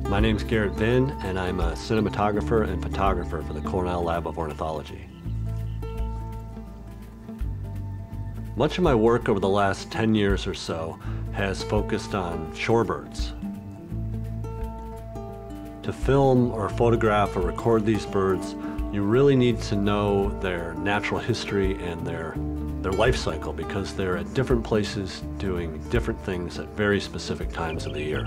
My name's Gerrit Vyn, and I'm a cinematographer and photographer for the Cornell Lab of Ornithology. Much of my work over the last 10 years or so has focused on shorebirds. To film or photograph or record these birds, you really need to know their natural history and their life cycle, because they're at different places doing different things at very specific times of the year.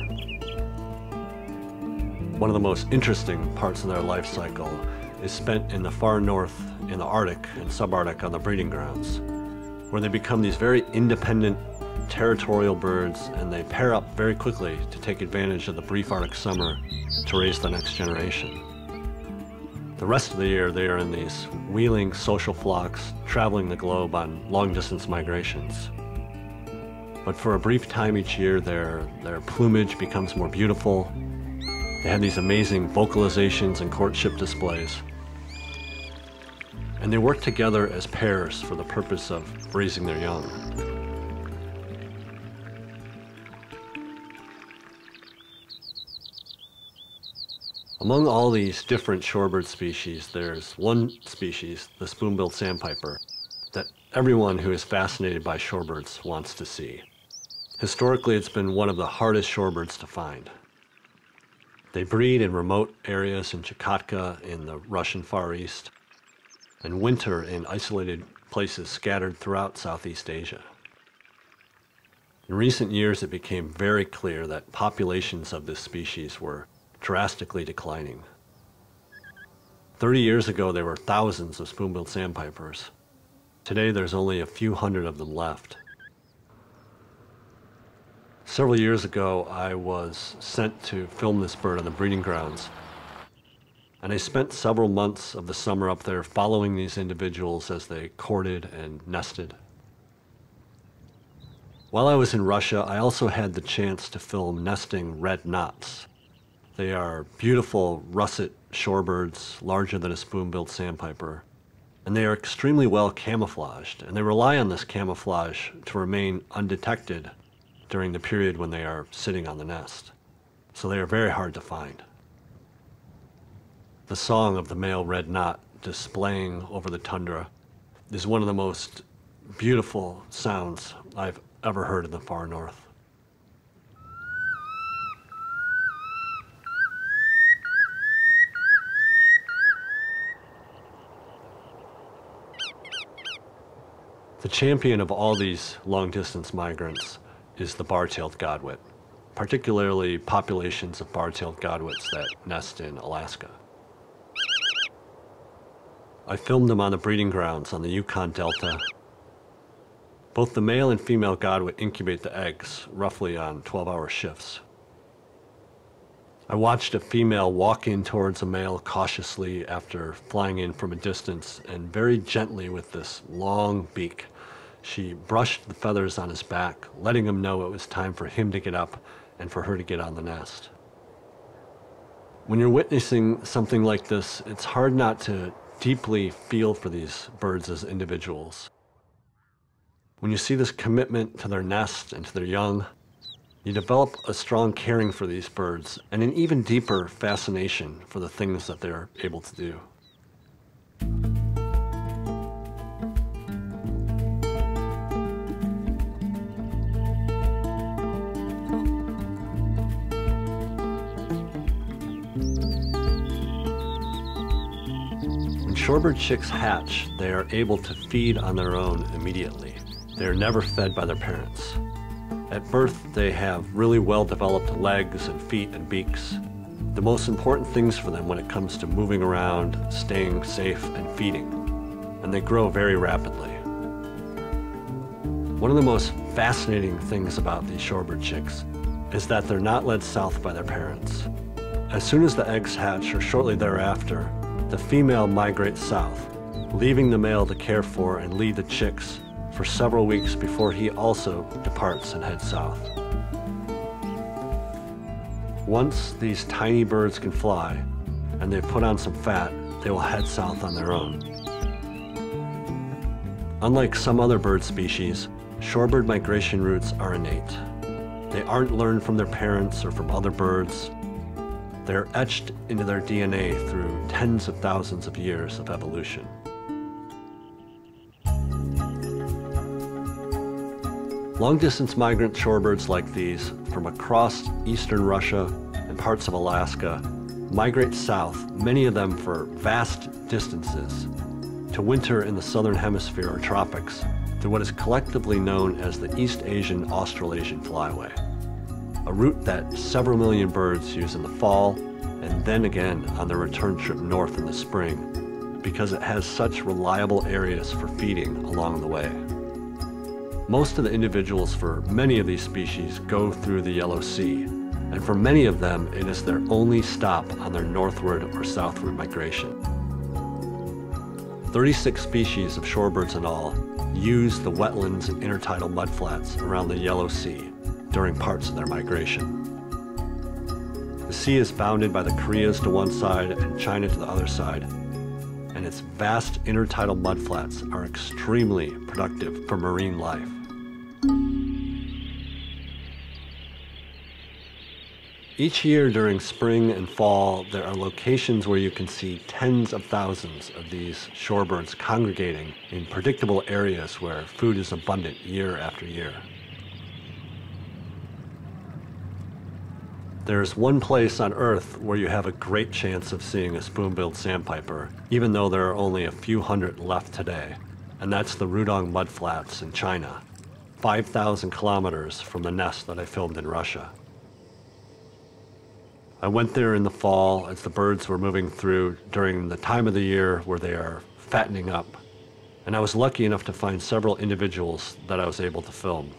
One of the most interesting parts of their life cycle is spent in the far north in the Arctic and subarctic on the breeding grounds, where they become these very independent territorial birds, and they pair up very quickly to take advantage of the brief Arctic summer to raise the next generation. The rest of the year they are in these wheeling social flocks traveling the globe on long-distance migrations. But for a brief time each year their plumage becomes more beautiful. They have these amazing vocalizations and courtship displays. And they work together as pairs for the purpose of raising their young. Among all these different shorebird species, there's one species, the spoon-billed sandpiper, that everyone who is fascinated by shorebirds wants to see. Historically, it's been one of the hardest shorebirds to find. They breed in remote areas in Chukotka in the Russian Far East, and winter in isolated places scattered throughout Southeast Asia. In recent years, it became very clear that populations of this species were drastically declining. 30 years ago, there were thousands of spoon-billed sandpipers. Today, there's only a few hundred of them left. Several years ago, I was sent to film this bird on the breeding grounds, and I spent several months of the summer up there following these individuals as they courted and nested. While I was in Russia, I also had the chance to film nesting red knots. They are beautiful russet shorebirds, larger than a spoon-billed sandpiper, and they are extremely well camouflaged, and they rely on this camouflage to remain undetected during the period when they are sitting on the nest. So they are very hard to find. The song of the male red knot displaying over the tundra is one of the most beautiful sounds I've ever heard in the far north. The champion of all these long-distance migrants is the bar-tailed Godwit, particularly populations of bar-tailed Godwits that nest in Alaska. I filmed them on the breeding grounds on the Yukon Delta. Both the male and female Godwit incubate the eggs roughly on 12-hour shifts. I watched a female walk in towards a male cautiously after flying in from a distance, and very gently with this long beak, she brushed the feathers on his back, letting him know it was time for him to get up and for her to get on the nest. When you're witnessing something like this, it's hard not to deeply feel for these birds as individuals. When you see this commitment to their nest and to their young, you develop a strong caring for these birds and an even deeper fascination for the things that they're able to do. When shorebird chicks hatch, they are able to feed on their own immediately. They are never fed by their parents. At birth, they have really well-developed legs and feet and beaks, the most important things for them when it comes to moving around, staying safe, and feeding, and they grow very rapidly. One of the most fascinating things about these shorebird chicks is that they're not led south by their parents. As soon as the eggs hatch, or shortly thereafter, the female migrates south, leaving the male to care for and lead the chicks for several weeks before he also departs and heads south. Once these tiny birds can fly and they've put on some fat, they will head south on their own. Unlike some other bird species, shorebird migration routes are innate. They aren't learned from their parents or from other birds. They're etched into their DNA through tens of thousands of years of evolution. Long-distance migrant shorebirds like these, from across eastern Russia and parts of Alaska, migrate south, many of them for vast distances, to winter in the southern hemisphere or tropics through what is collectively known as the East Asian-Australasian Flyway, a route that several million birds use in the fall and then again on their return trip north in the spring, because it has such reliable areas for feeding along the way. Most of the individuals for many of these species go through the Yellow Sea, and for many of them it is their only stop on their northward or southward migration. 36 species of shorebirds in all use the wetlands and intertidal mudflats around the Yellow Sea during parts of their migration. The sea is bounded by the Koreas to one side and China to the other side, and its vast intertidal mudflats are extremely productive for marine life. Each year during spring and fall, there are locations where you can see tens of thousands of these shorebirds congregating in predictable areas where food is abundant year after year. There's one place on Earth where you have a great chance of seeing a spoon-billed sandpiper, even though there are only a few hundred left today, and that's the Rudong mudflats in China, 5,000 kilometers from the nest that I filmed in Russia. I went there in the fall as the birds were moving through during the time of the year where they are fattening up, and I was lucky enough to find several individuals that I was able to film.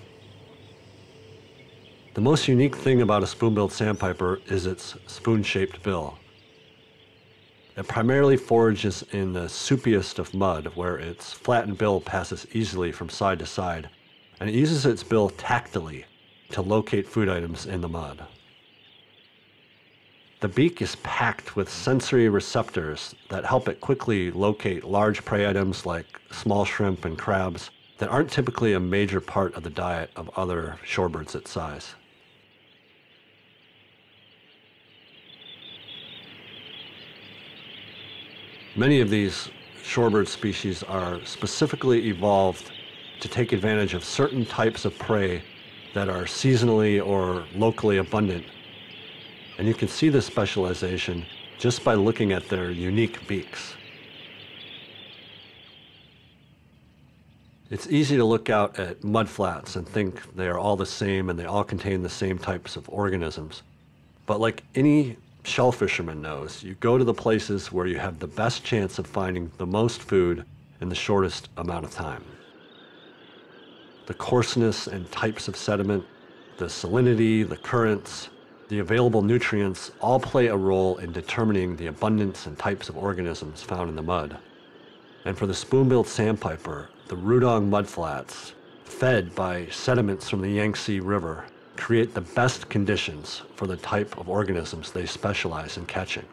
The most unique thing about a spoon-billed sandpiper is its spoon-shaped bill. It primarily forages in the soupiest of mud, where its flattened bill passes easily from side to side, and it uses its bill tactily to locate food items in the mud. The beak is packed with sensory receptors that help it quickly locate large prey items like small shrimp and crabs that aren't typically a major part of the diet of other shorebirds its size. Many of these shorebird species are specifically evolved to take advantage of certain types of prey that are seasonally or locally abundant. And you can see this specialization just by looking at their unique beaks. It's easy to look out at mudflats and think they are all the same and they all contain the same types of organisms. But like any shell fisherman knows, you go to the places where you have the best chance of finding the most food in the shortest amount of time. The coarseness and types of sediment, the salinity, the currents, the available nutrients all play a role in determining the abundance and types of organisms found in the mud. And for the spoon-billed sandpiper, the Rudong mudflats, fed by sediments from the Yangtze River, create the best conditions for the type of organisms they specialize in catching.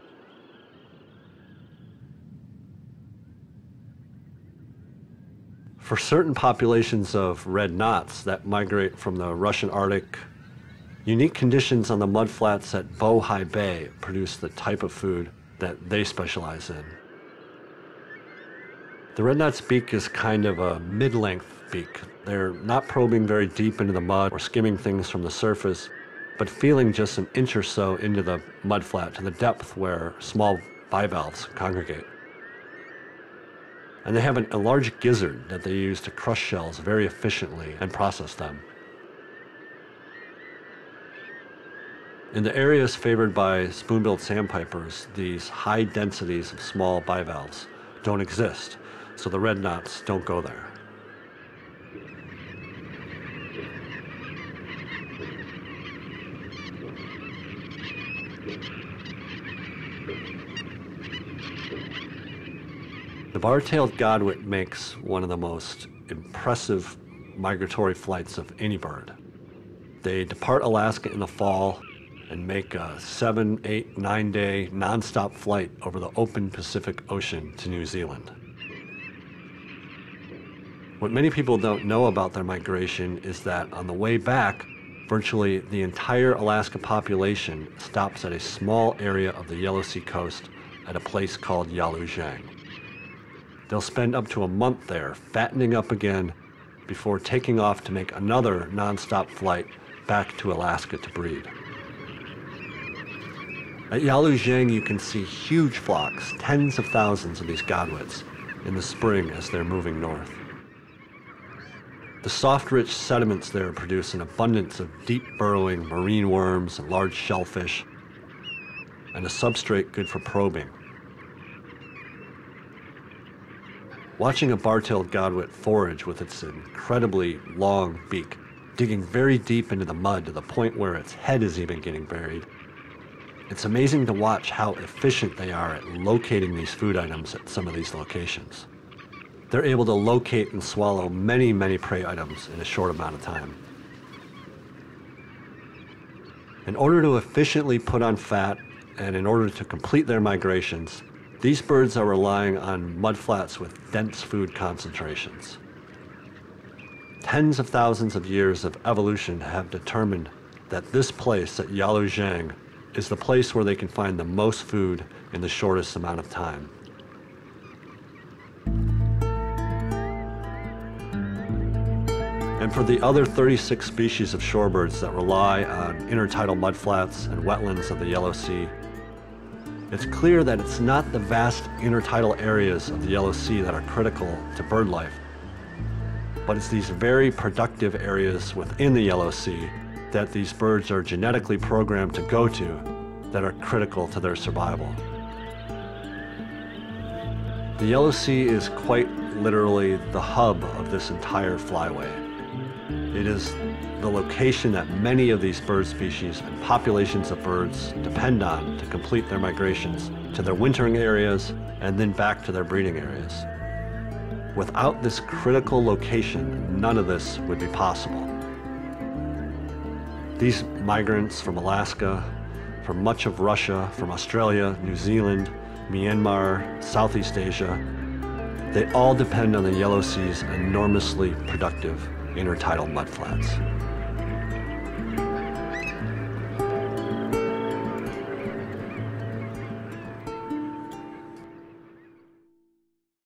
For certain populations of red knots that migrate from the Russian Arctic, unique conditions on the mudflats at Bohai Bay produce the type of food that they specialize in. The red knot's beak is kind of a mid-length beak. They're not probing very deep into the mud or skimming things from the surface, but feeling just an inch or so into the mudflat to the depth where small bivalves congregate. And they have a large gizzard that they use to crush shells very efficiently and process them. In the areas favored by spoon-billed sandpipers, these high densities of small bivalves don't exist, so the red knots don't go there. The bar-tailed Godwit makes one of the most impressive migratory flights of any bird. They depart Alaska in the fall and make a 7, 8, 9-day non-stop flight over the open Pacific Ocean to New Zealand. What many people don't know about their migration is that on the way back, Virtually the entire Alaska population stops at a small area of the Yellow Sea coast at a place called Yalujiang. They'll spend up to a month there, fattening up again, before taking off to make another non-stop flight back to Alaska to breed. At Yalujiang, you can see huge flocks, tens of thousands of these Godwits, in the spring as they're moving north. The soft, rich sediments there produce an abundance of deep burrowing marine worms and large shellfish, and a substrate good for probing. Watching a bar-tailed Godwit forage with its incredibly long beak, digging very deep into the mud to the point where its head is even getting buried, it's amazing to watch how efficient they are at locating these food items at some of these locations. They're able to locate and swallow many, many prey items in a short amount of time. In order to efficiently put on fat and in order to complete their migrations, these birds are relying on mudflats with dense food concentrations. Tens of thousands of years of evolution have determined that this place at Yalujiang is the place where they can find the most food in the shortest amount of time. And for the other 36 species of shorebirds that rely on intertidal mudflats and wetlands of the Yellow Sea, it's clear that it's not the vast intertidal areas of the Yellow Sea that are critical to bird life, but it's these very productive areas within the Yellow Sea that these birds are genetically programmed to go to that are critical to their survival. The Yellow Sea is quite literally the hub of this entire flyway. It is the location that many of these bird species and populations of birds depend on to complete their migrations to their wintering areas and then back to their breeding areas. Without this critical location, none of this would be possible. These migrants from Alaska, from much of Russia, from Australia, New Zealand, Myanmar, Southeast Asia, they all depend on the Yellow Sea's enormously productive intertidal mudflats.